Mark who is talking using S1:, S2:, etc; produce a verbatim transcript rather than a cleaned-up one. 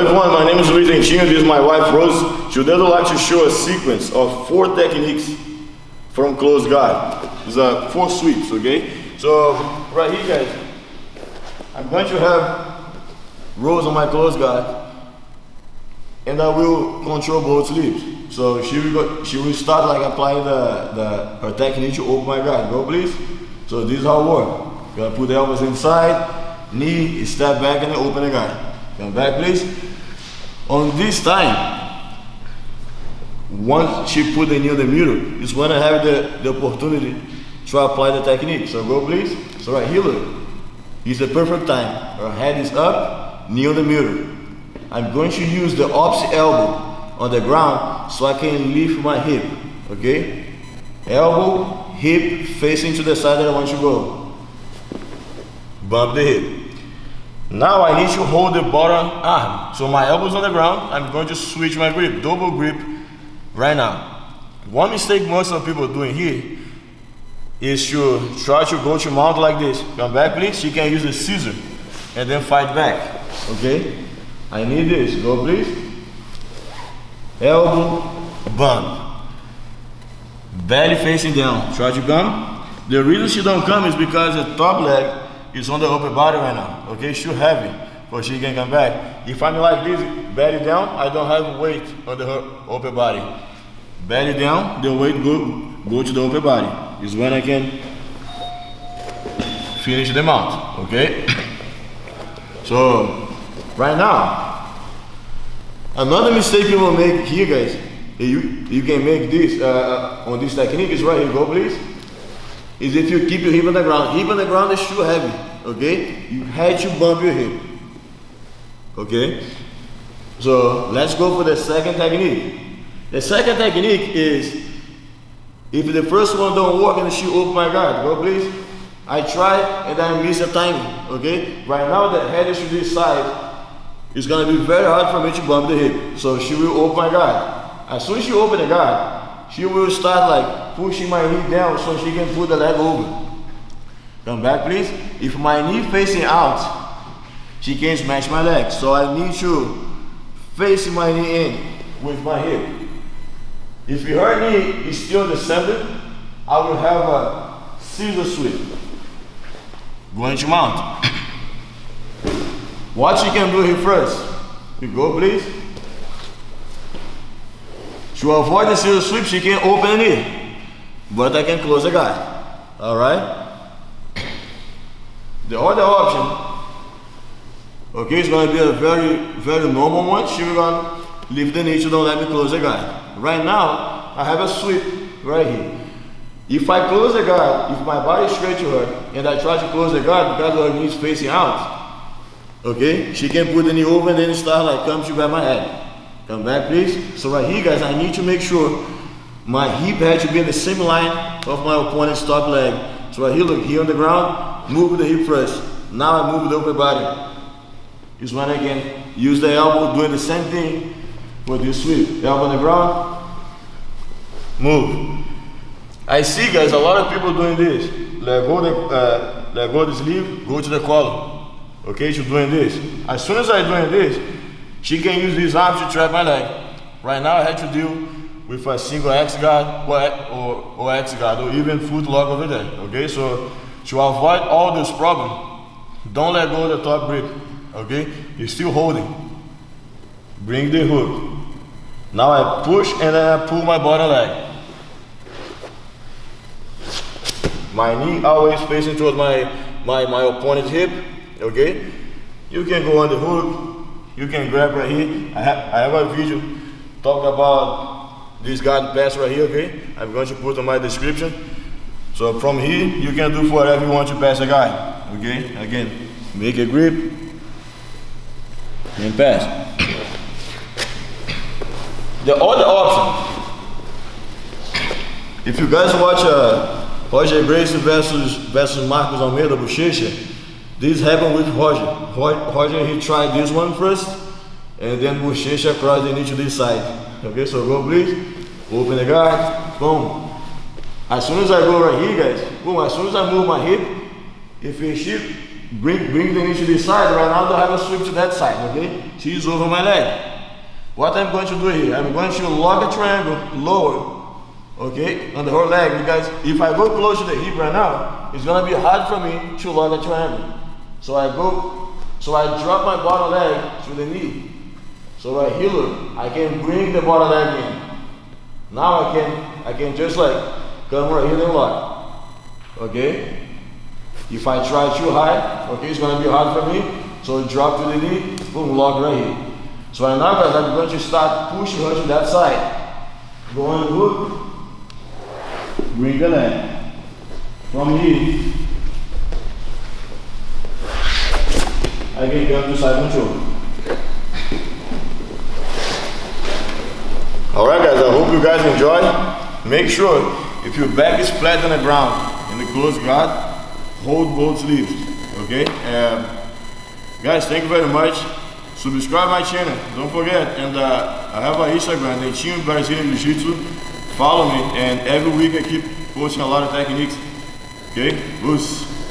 S1: Everyone, my name is Luis Dentinho. This is my wife Rose. She would like to show a sequence of four techniques from close guard. These are four sweeps, okay? So right here, guys, I'm going to have Rose on my close guard, and I will control both sleeves. So she will go, she will start like applying the, the her technique to open my guard. Go please. So this is how it works. Gonna put the elbows inside, knee, step back, and then open the guard. Come back please. On this time, once she put the knee on the middle, is when I have the, the opportunity to apply the technique. So go please. So right here, look. It's the perfect time. Her head is up, knee on the middle. I'm going to use the opposite elbow on the ground so I can lift my hip, okay? Elbow, hip facing to the side that I want to go. Bump the hip. Now I need to hold the bottom arm. So my elbow's on the ground, I'm going to switch my grip, double grip right now. One mistake most of people are doing here is to try to go to mount like this. Come back please, you can use the scissor and then fight back, okay? I need this, go please. Elbow, bump. Belly facing down, try to come. The reason she don't come is because the top leg is on the upper body right now, okay? It's too heavy, but she can come back. If I'm like this, belly down, I don't have weight on the upper body. Belly down, the weight go, go to the upper body. Is when I can finish the mount, okay? So, right now, another mistake you will make here, guys, you, you can make this uh, on this technique is right here, go please. Is if you keep your hip on the ground. Hip on the ground is too heavy, okay? You had to bump your hip, okay? So let's go for the second technique. The second technique is, if the first one don't work and she open my guard, go please. I try and I miss the timing, okay? Right now the head is to this side. It's gonna be very hard for me to bump the hip. So she will open my guard. As soon as she open the guard, she will start like pushing my knee down so she can put the leg over. Come back please. If my knee facing out, she can smash my leg. So I need to face my knee in with my hip. If her knee is still in the center, I will have a scissor sweep. Going to mount. What she can do here first. You go please. To avoid the scissor sweep, she can open the knee, but I can close the guard. Alright? The other option, okay, it's going to be a very, very normal one. She will gonna lift the knee to don't let me close the guard. Right now, I have a sweep right here. If I close the guard, if my body is straight to her, and I try to close the guard because her knee is facing out, okay, she can put the knee over and then start like come to grab my head. Come back please. So right here guys, I need to make sure my hip had to be in the same line of my opponent's top leg. So right here, look, here on the ground, move the hip first. Now I move the upper body. Is when I can use the elbow, doing the same thing for this sweep. Elbow on the ground, move. I see guys, a lot of people doing this. Let go the, uh, let go the sleeve, go to the collar. Okay, she's doing this. As soon as I'm doing this, she can use these arms to trap my leg. Right now I had to deal with a single X guard or, or, or X guard or even foot lock over there. Okay, so to avoid all this problem, don't let go of the top grip. Okay, you're still holding. Bring the hook. Now I push and then I pull my bottom leg. My knee always facing towards my, my, my opponent's hip. Okay, you can go on the hook. You can grab right here. I have, I have a video talking about this guard pass right here, okay? I'm going to put on my description. So from here, you can do whatever you want to pass a guard, okay? Again, make a grip and pass. The other option, if you guys watch uh, Roger Gracie versus, versus Marcos Almeida Bochecha, this happened with Roger. Roger, he tried this one first, and then Bochecha crossed the knee to this side. Okay, so go please, open the guard, boom. As soon as I go right here, guys, boom, as soon as I move my hip, if she bring, bring the knee to this side. Right now I don't have a sweep to that side, okay? She's over my leg. What I'm going to do here, I'm going to lock a triangle lower, okay, on the whole leg, because if I go close to the hip right now, it's gonna be hard for me to lock a triangle. So I go, so I drop my bottom leg to the knee. So right here, I can bring the bottom leg in. Now I can, I can just like come right here and lock, okay? If I try too high, okay, it's gonna be hard for me. So drop to the knee, boom, lock right here. So right now, guys, I'm going to start pushing her to that side. Go on the hook, bring the leg. From here, I can come to side control. Alright guys, I hope you guys enjoyed. Make sure, if your back is flat on the ground in the close guard, hold both sleeves, okay? Um, guys, thank you very much. Subscribe my channel, don't forget, and uh, I have an Instagram, Netinho Brazilian Jiu-Jitsu. Follow me, and every week I keep posting a lot of techniques. Okay, loose.